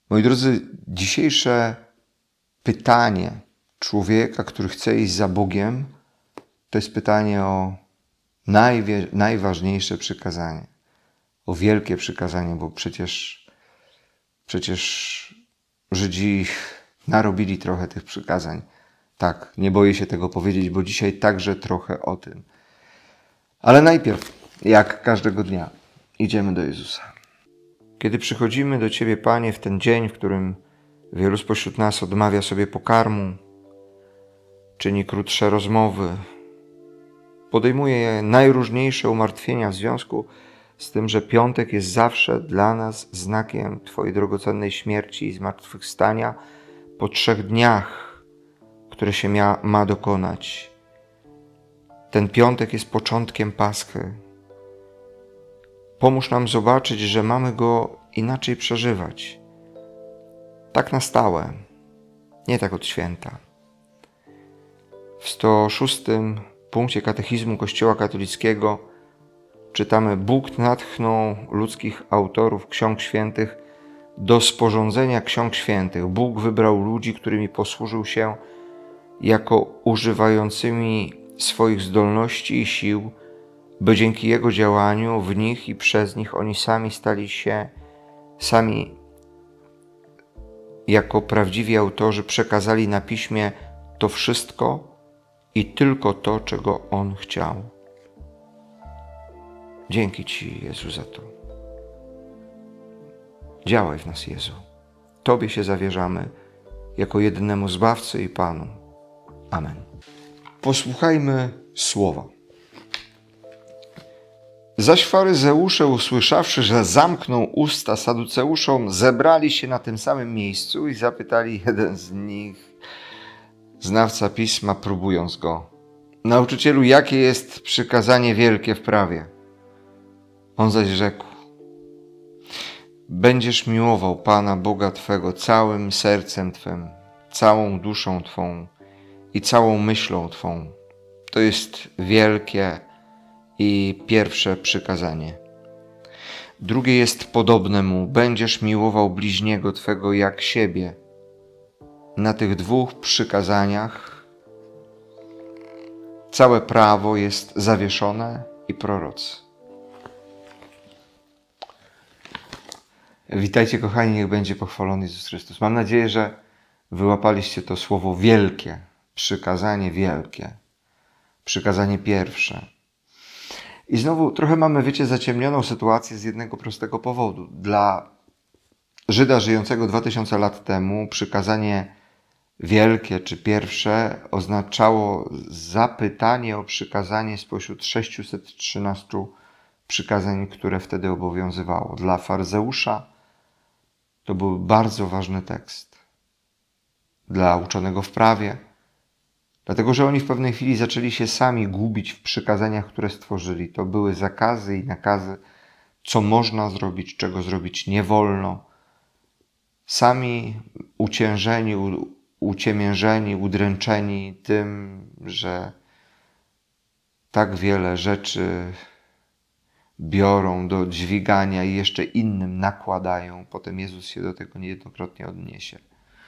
Moi drodzy, dzisiejsze pytanie człowieka, który chce iść za Bogiem, to jest pytanie o najważniejsze przykazanie. O wielkie przykazanie, bo przecież Żydzi narobili trochę tych przykazań. Tak, nie boję się tego powiedzieć, bo dzisiaj także trochę o tym. Ale najpierw, jak każdego dnia, idziemy do Jezusa. Kiedy przychodzimy do Ciebie, Panie, w ten dzień, w którym wielu spośród nas odmawia sobie pokarmu, czyni krótsze rozmowy, podejmuje najróżniejsze umartwienia w związku z tym, że piątek jest zawsze dla nas znakiem Twojej drogocennej śmierci i zmartwychwstania po 3 dniach, które się ma dokonać. Ten piątek jest początkiem Paschy. Pomóż nam zobaczyć, że mamy go inaczej przeżywać. Tak na stałe, nie tak od święta. W 106 punkcie Katechizmu Kościoła katolickiego czytamy: Bóg natchnął ludzkich autorów ksiąg świętych do sporządzenia ksiąg świętych. Bóg wybrał ludzi, którymi posłużył się jako używającymi swoich zdolności i sił, by dzięki Jego działaniu w nich i przez nich oni sami jako prawdziwi autorzy przekazali na piśmie to wszystko i tylko to, czego On chciał. Dzięki Ci, Jezu, za to. Działaj w nas, Jezu. Tobie się zawierzamy jako jedynemu Zbawcy i Panu. Amen. Posłuchajmy słowa. Zaś faryzeusze, usłyszawszy, że zamknął usta saduceuszom, zebrali się na tym samym miejscu i zapytali jeden z nich, znawca pisma, próbując go: Nauczycielu, jakie jest przykazanie wielkie w prawie? On zaś rzekł: Będziesz miłował Pana Boga Twego całym sercem Twym, całą duszą Twą i całą myślą Twą. To jest wielkie i pierwsze przykazanie. Drugie jest podobne mu: będziesz miłował bliźniego Twego jak siebie. Na tych 2 przykazaniach całe prawo jest zawieszone i prorocy. Witajcie, kochani, niech będzie pochwalony Jezus Chrystus. Mam nadzieję, że wyłapaliście to słowo wielkie, przykazanie wielkie, przykazanie pierwsze. I znowu trochę mamy, wiecie, zaciemnioną sytuację z jednego prostego powodu. Dla Żyda żyjącego 2000 lat temu przykazanie wielkie czy pierwsze oznaczało zapytanie o przykazanie spośród 613 przykazań, które wtedy obowiązywało. Dla faryzeusza to był bardzo ważny tekst. Dla uczonego w prawie, dlatego że oni w pewnej chwili zaczęli się sami gubić w przykazaniach, które stworzyli. To były zakazy i nakazy, co można zrobić, czego zrobić nie wolno. Sami uciemiężeni, udręczeni tym, że tak wiele rzeczy biorą do dźwigania i jeszcze innym nakładają. Potem Jezus się do tego niejednokrotnie odniesie.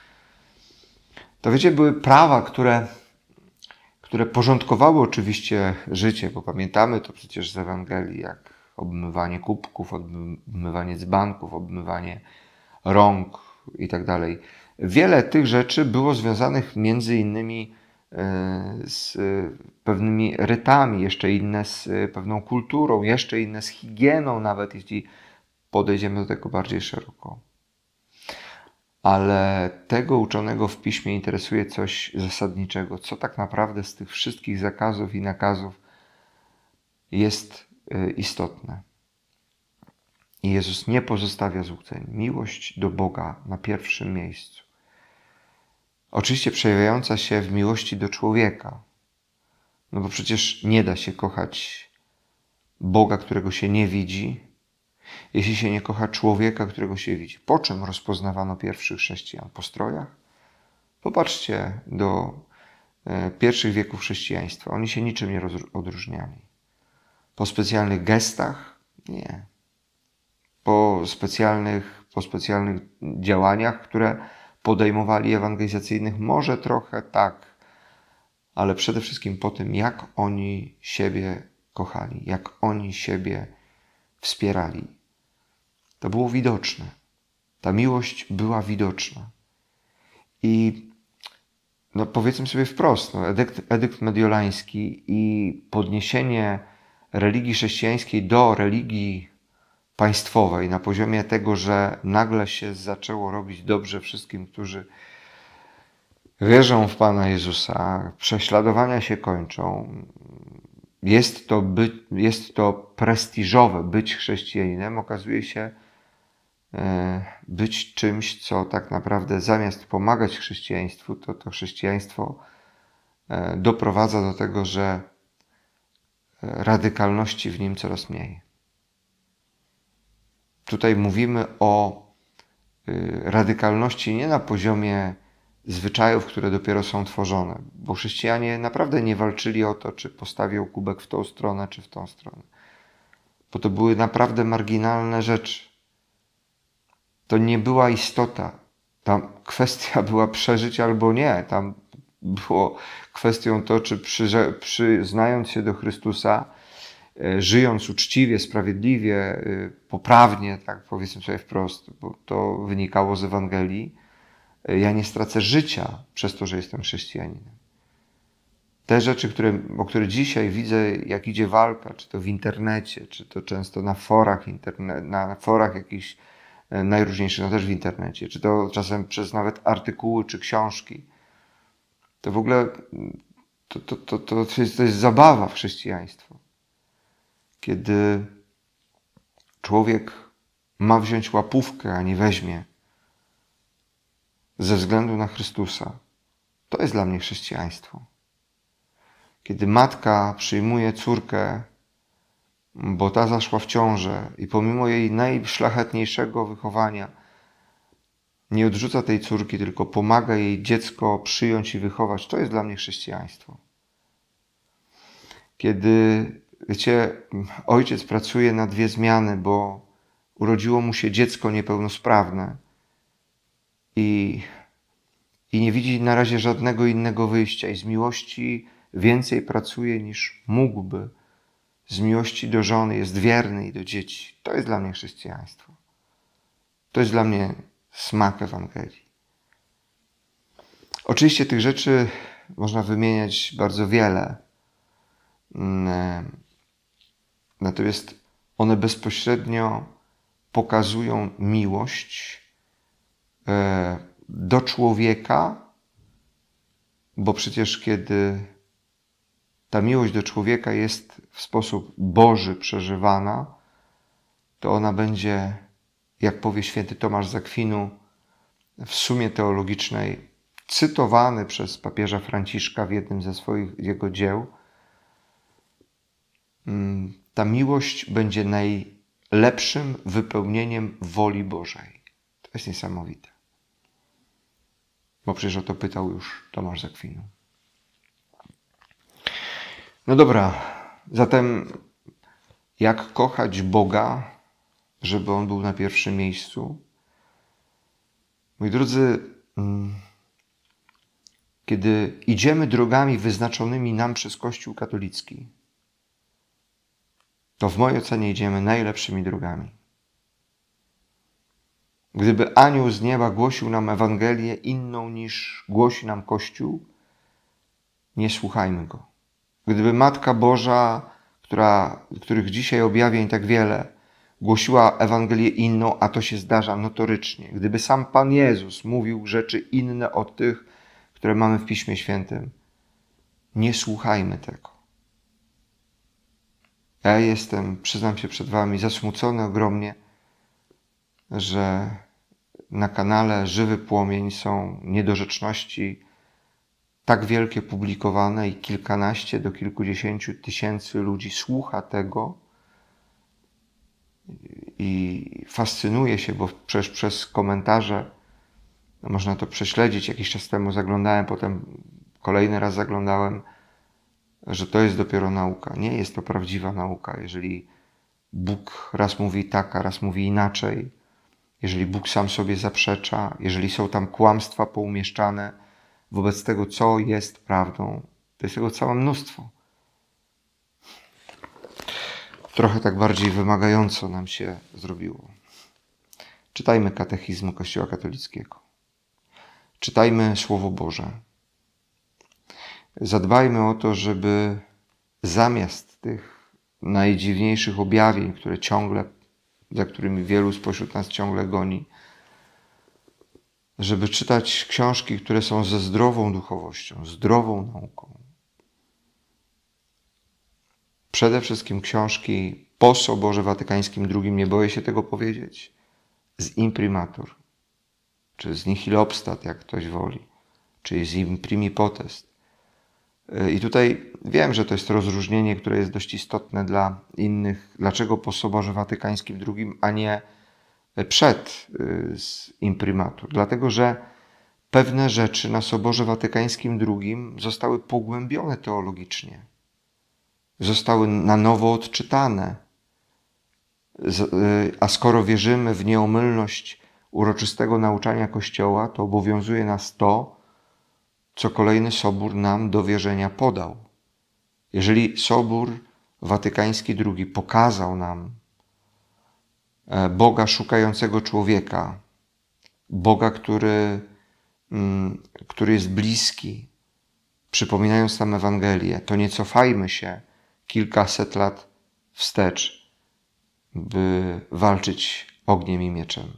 To wiecie, były prawa, które porządkowały oczywiście życie, bo pamiętamy to przecież z Ewangelii, jak obmywanie kubków, obmywanie dzbanków, obmywanie rąk i tak dalej. Wiele tych rzeczy było związanych między innymi z pewnymi rytami, jeszcze inne z pewną kulturą, jeszcze inne z higieną, nawet jeśli podejdziemy do tego bardziej szeroko. Ale tego uczonego w piśmie interesuje coś zasadniczego, co tak naprawdę z tych wszystkich zakazów i nakazów jest istotne. I Jezus nie pozostawia złudzeń. Miłość do Boga na pierwszym miejscu. Oczywiście przejawiająca się w miłości do człowieka. No bo przecież nie da się kochać Boga, którego się nie widzi, jeśli się nie kocha człowieka, którego się widzi. Po czym rozpoznawano pierwszych chrześcijan? Po strojach? Popatrzcie do pierwszych wieków chrześcijaństwa. Oni się niczym nie odróżniali. Po specjalnych gestach? Nie. Po specjalnych, po specjalnych działaniach, które podejmowali ewangelizacyjnych? Może trochę tak, ale przede wszystkim po tym, jak oni siebie kochali, jak oni siebie wspierali. To było widoczne. Ta miłość była widoczna. I powiedzmy sobie wprost, edykt mediolański i podniesienie religii chrześcijańskiej do religii państwowej na poziomie tego, że nagle się zaczęło robić dobrze wszystkim, którzy wierzą w Pana Jezusa, prześladowania się kończą. Jest to prestiżowe być chrześcijaninem, okazuje się być czymś, co tak naprawdę zamiast pomagać chrześcijaństwu, to chrześcijaństwo doprowadza do tego, że radykalności w nim coraz mniej. Tutaj mówimy o radykalności nie na poziomie zwyczajów, które dopiero są tworzone, bo chrześcijanie naprawdę nie walczyli o to, czy postawią kubek w tą stronę, czy w tą stronę, bo to były naprawdę marginalne rzeczy. To nie była istota. Tam kwestia była przeżyć albo nie. Tam było kwestią to, czy przyznając się do Chrystusa, żyjąc uczciwie, sprawiedliwie, poprawnie, tak powiedzmy sobie wprost, bo to wynikało z Ewangelii, ja nie stracę życia przez to, że jestem chrześcijaninem. Te rzeczy, o które dzisiaj widzę, jak idzie walka, czy to w internecie, czy to często na forach jakichś najróżniejszych, też w internecie, czy to czasem przez nawet artykuły, czy książki, to w ogóle to jest zabawa w chrześcijaństwo. Kiedy człowiek ma wziąć łapówkę, a nie weźmie ze względu na Chrystusa, to jest dla mnie chrześcijaństwo. Kiedy matka przyjmuje córkę, bo ta zaszła w ciążę i pomimo jej najszlachetniejszego wychowania nie odrzuca tej córki, tylko pomaga jej dziecko przyjąć i wychować, to jest dla mnie chrześcijaństwo. Kiedy, wiecie, ojciec pracuje na 2 zmiany, bo urodziło mu się dziecko niepełnosprawne i nie widzi na razie żadnego innego wyjścia i z miłości więcej pracuje niż mógłby. Z miłości do żony jest wierny i do dzieci. To jest dla mnie chrześcijaństwo. To jest dla mnie smak Ewangelii. Oczywiście tych rzeczy można wymieniać bardzo wiele. Natomiast one bezpośrednio pokazują miłość do człowieka, bo przecież kiedy ta miłość do człowieka jest w sposób Boży przeżywana, to ona będzie, jak powie święty Tomasz z Akwinu w sumie teologicznej, cytowany przez papieża Franciszka w jednym ze jego dzieł. Ta miłość będzie najlepszym wypełnieniem woli Bożej. To jest niesamowite. Bo przecież o to pytał już Tomasz z Akwinu. No dobra, zatem jak kochać Boga, żeby On był na pierwszym miejscu? Moi drodzy, kiedy idziemy drogami wyznaczonymi nam przez Kościół katolicki, to w mojej ocenie idziemy najlepszymi drogami. Gdyby anioł z nieba głosił nam Ewangelię inną niż głosi nam Kościół, nie słuchajmy go. Gdyby Matka Boża, których dzisiaj objawień tak wiele, głosiła Ewangelię inną, a to się zdarza notorycznie. Gdyby sam Pan Jezus mówił rzeczy inne od tych, które mamy w Piśmie Świętym, nie słuchajmy tego. Ja jestem, przyznam się przed wami, zasmucony ogromnie, że na kanale Żywy Płomień są niedorzeczności tak wielkie publikowane i kilkanaście do kilkudziesięciu tysięcy ludzi słucha tego i fascynuje się, bo przecież przez komentarze można to prześledzić. Jakiś czas temu zaglądałem, potem kolejny raz zaglądałem, że to jest dopiero nauka. Nie jest to prawdziwa nauka, jeżeli Bóg raz mówi tak, a raz mówi inaczej. jeżeli Bóg sam sobie zaprzecza, jeżeli są tam kłamstwa poumieszczane wobec tego, co jest prawdą, to jest tego całe mnóstwo. Trochę tak bardziej wymagająco nam się zrobiło. Czytajmy katechizm Kościoła katolickiego. Czytajmy Słowo Boże. Zadbajmy o to, żeby zamiast tych najdziwniejszych objawień, za którymi wielu spośród nas ciągle goni, żeby czytać książki, które są ze zdrową duchowością, zdrową nauką. Przede wszystkim książki po Soborze Watykańskim II, nie boję się tego powiedzieć, z imprimatur, czy z nihil obstat, jak ktoś woli, czy z imprimi potest. I tutaj wiem, że to jest rozróżnienie, które jest dość istotne dla innych. Dlaczego po Soborze Watykańskim II, a nie przed z imprimatur? Dlatego, że pewne rzeczy na Soborze Watykańskim II zostały pogłębione teologicznie. Zostały na nowo odczytane. A skoro wierzymy w nieomylność uroczystego nauczania Kościoła, to obowiązuje nas to, co kolejny Sobór nam do wierzenia podał. Jeżeli Sobór Watykański II pokazał nam Boga szukającego człowieka, Boga, który jest bliski, przypominając nam Ewangelię, to nie cofajmy się kilkaset lat wstecz, by walczyć ogniem i mieczem.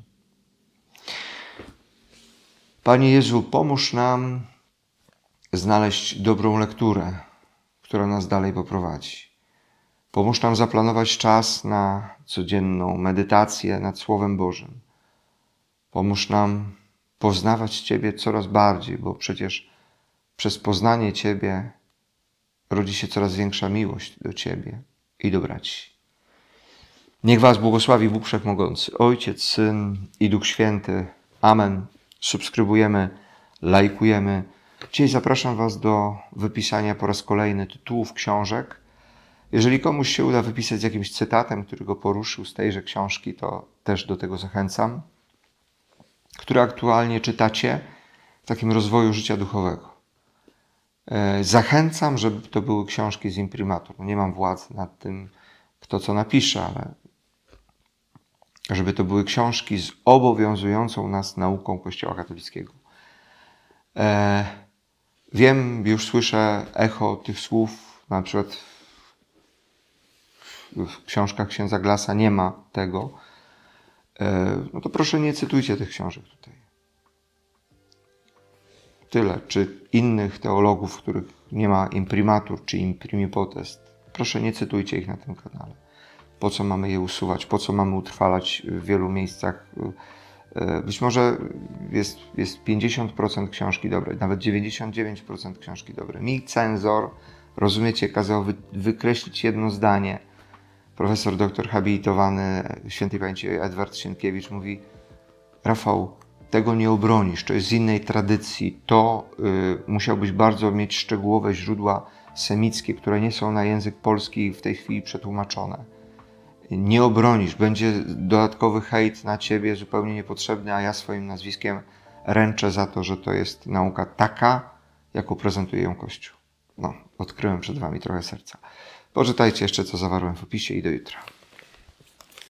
Panie Jezu, pomóż nam znaleźć dobrą lekturę, która nas dalej poprowadzi. Pomóż nam zaplanować czas na codzienną medytację nad Słowem Bożym. Pomóż nam poznawać Ciebie coraz bardziej, bo przecież przez poznanie Ciebie rodzi się coraz większa miłość do Ciebie i do braci. Niech Was błogosławi Bóg Wszechmogący, Ojciec, Syn i Duch Święty. Amen. Subskrybujemy, lajkujemy. Dzisiaj zapraszam Was do wypisania po raz kolejny tytułów książek. Jeżeli komuś się uda wypisać z jakimś cytatem, który go poruszył z tejże książki, to też do tego zachęcam. Które aktualnie czytacie w takim rozwoju życia duchowego. Zachęcam, żeby to były książki z imprimatur. Nie mam władzy nad tym, kto co napisze, ale żeby to były książki z obowiązującą nas nauką Kościoła katolickiego. Wiem, już słyszę echo tych słów, na przykład w książkach księdza Glasa nie ma tego. No to proszę nie cytujcie tych książek tutaj. Tyle. Czy innych teologów, których nie ma imprimatur, czy imprimi potest. Proszę nie cytujcie ich na tym kanale. Po co mamy je usuwać? Po co mamy utrwalać w wielu miejscach? Być może jest 50% książki dobrej, nawet 99% książki dobrej. Mi cenzor, rozumiecie, kazał wykreślić jedno zdanie. Profesor doktor habilitowany świętej pamięci Edward Sienkiewicz mówi: Rafał, tego nie obronisz, to jest z innej tradycji, to musiałbyś bardzo mieć szczegółowe źródła semickie, które nie są na język polski w tej chwili przetłumaczone. Nie obronisz, będzie dodatkowy hejt na ciebie, zupełnie niepotrzebny, a ja swoim nazwiskiem ręczę za to, że to jest nauka taka, jaką prezentuje ją Kościół. No, odkryłem przed wami trochę serca. Poczytajcie jeszcze, co zawarłem w opisie i do jutra.